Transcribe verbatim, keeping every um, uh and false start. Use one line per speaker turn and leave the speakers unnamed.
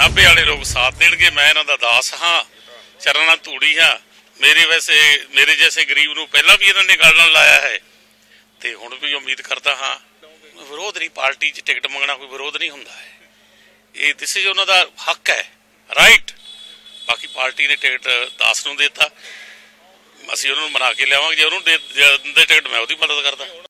नाभे वाले लोग साथ देणगे। मैं इन्हां दा दास हाँ, चरना धूड़ी हाँ। मेरे वैसे मेरे जैसे गरीब नूं पहला भी इन्होंने गल नाल लाया है ते हुण भी उम्मीद करता हाँ। विरोध नहीं, पार्टी च टिकट मंगना कोई विरोध नहीं हुंदा है, ये दिस इज उन्हां दा हक है, राइट। बाकी पार्टी ने टिकट दास नूं देता, असीं उन्हां नूं मना के लियावांगे। जे उन्होंने दे टिकट मैं उहदी मदद करदा।